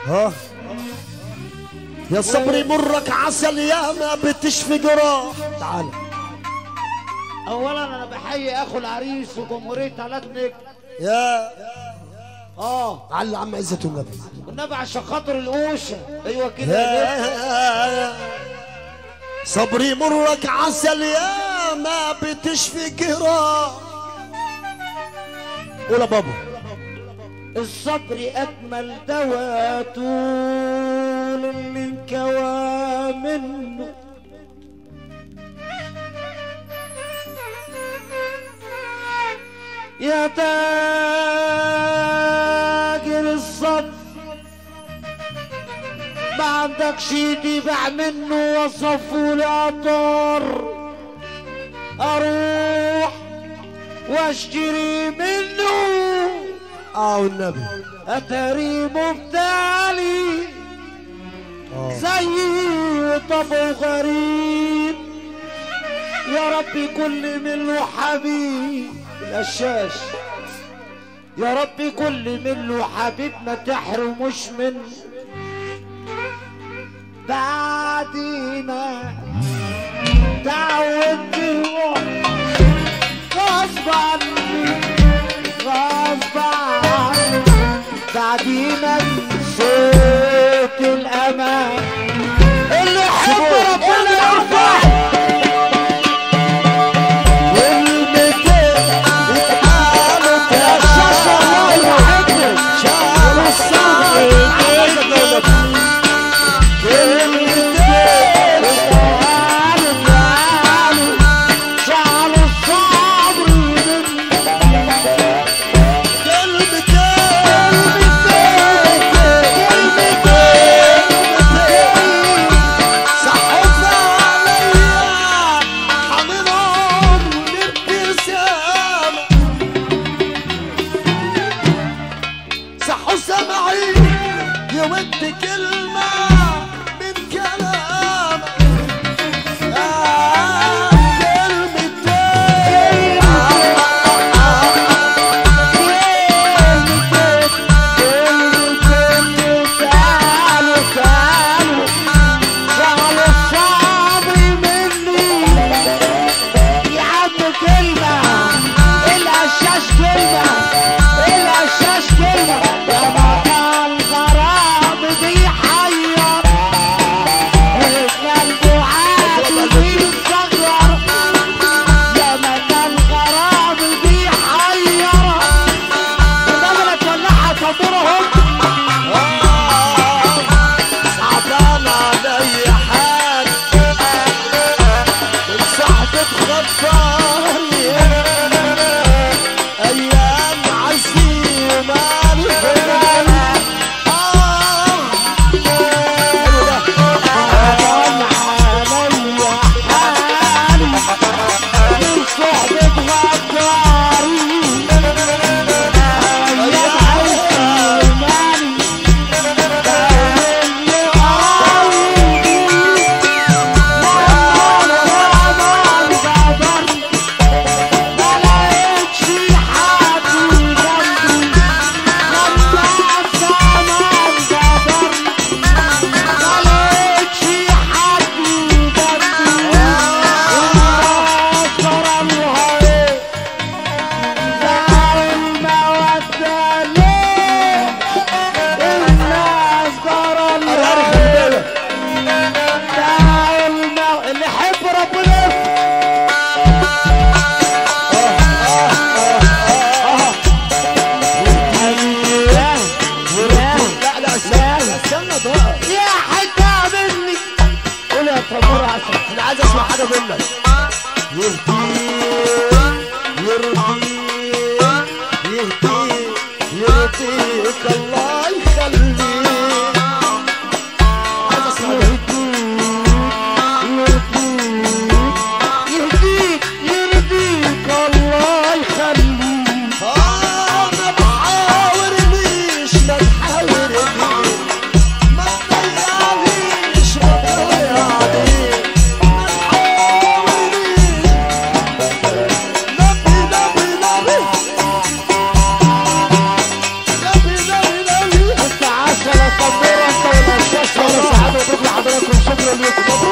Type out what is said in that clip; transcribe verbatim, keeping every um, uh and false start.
ها يا صبري مرك عسل يا ما بتشفي جراح. تعال. اولا انا بحيي اخو العريس وجمهوريه ثلاث نجم. يا اه على عم عزة النبي والنبي عشان خاطر القوشه. ايوه كده يا صبري مرك عسل يا ما بتشفي جراح. قول يا بابا. الصبر اجمل دواء طول اللي انكوى منه. يا تاجر الصبر ما عندكش تبيع منه وصفوا العطار اروح واشتري منه. اه والنبي اتاري مبتالي زي طبع غريب. يا ربي كل منه حبيب القشاش. يا ربي كل منه حبيب ما تحرموش منه. بعد ما تعودت غصب عني غصب عني بعد ما نسيت الامان اللي حب ربنا يرفع تحية ليكم.